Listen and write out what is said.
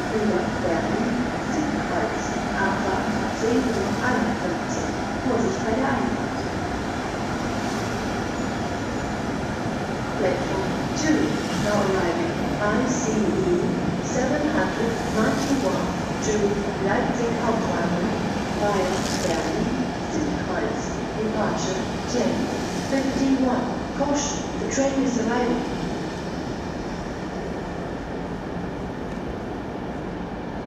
Über Berlin, Südkreuz, Abfahrt 10:51 Uhr. Vorsicht bei der Einfahrt. Platform 2, now arriving ICE 791 to Leipzig Hauptbahnhof via Berlin, Südkreuz, departure 10:51. Caution, the train is arriving.